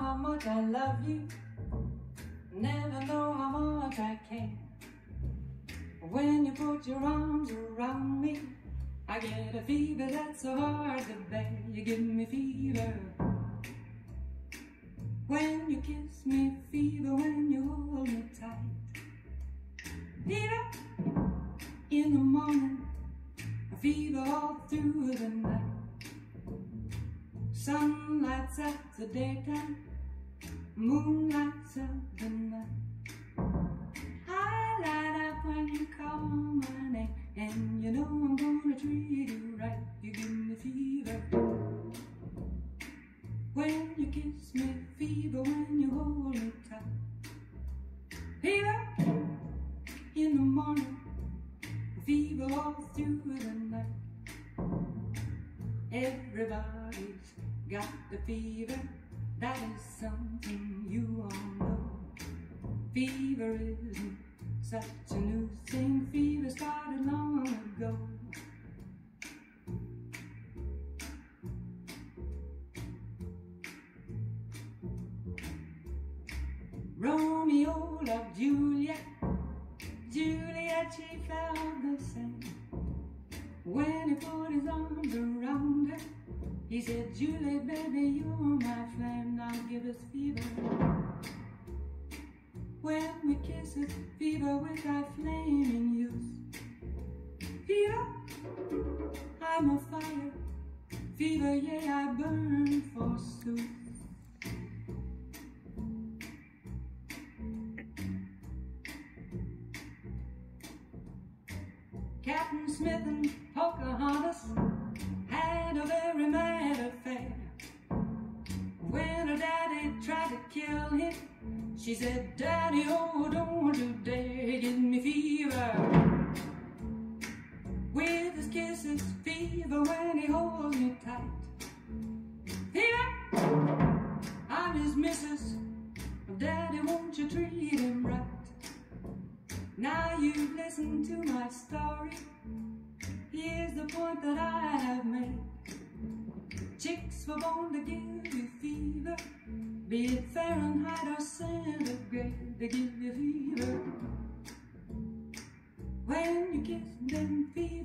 how much I love you, never know how much I care. When you put your arms around me, I get a fever that's so hard to bear. You give me fever when you kiss me, fever when you hold me tight. Fever in the morning, a fever all through the night. Sun lights up the daytime, moon lights up the night. I light up when you call my name, and you know I'm gonna treat you right. You give me fever when you kiss me, fever when you hold me tight. Fever in the morning, fever all through the night. Everybody's got the fever, that is something you all know. Fever isn't such a new thing, fever started long ago. Romeo loved Juliet, Juliet she felt the same. When he put his arms around her, he said, Juliet, baby, you're my flame, now give us fever. When we kiss it, fever without flaming use. Fever, I'm a fire. Fever, yeah, I burn forsooth. Captain Smith and Pocahontas had a very mad affair. When her daddy tried to kill him, she said, Daddy, oh, don't you dare give me fever. With his kisses, fever when he holds me tight. Fever, I'm his missus. Daddy, won't you treat him right? Now you've listened to my story. Here's the point that I have made. Chicks were born to give you fever, be it Fahrenheit or centigrade, they give you fever. When you kiss them, fever